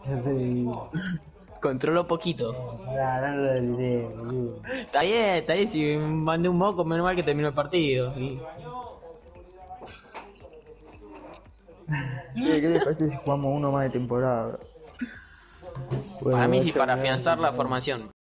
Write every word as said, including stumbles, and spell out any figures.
Controlo poquito. Pará, no lo diré, boludo. Está bien, está bien, si mandé un moco, menos mal que terminó el partido. Y... Che, ¿qué les parece si jugamos uno más de temporada? Para mí sí, Bueno, para terminar afianzar la así, formación.